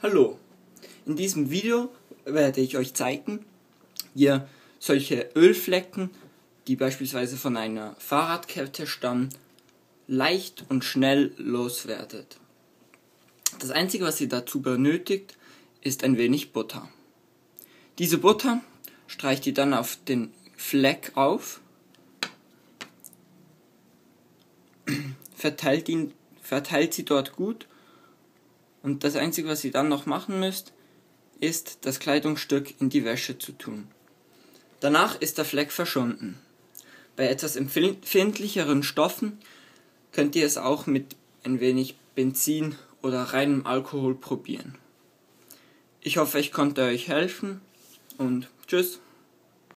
Hallo, in diesem Video werde ich euch zeigen, wie ihr solche Ölflecken, die beispielsweise von einer Fahrradkette stammen, leicht und schnell loswerdet. Das Einzige, was ihr dazu benötigt, ist ein wenig Butter. Diese Butter streicht ihr dann auf den Fleck auf, verteilt sie dort gut. Und das Einzige, was ihr dann noch machen müsst, ist, das Kleidungsstück in die Wäsche zu tun. Danach ist der Fleck verschwunden. Bei etwas empfindlicheren Stoffen könnt ihr es auch mit ein wenig Benzin oder reinem Alkohol probieren. Ich hoffe, ich konnte euch helfen und tschüss.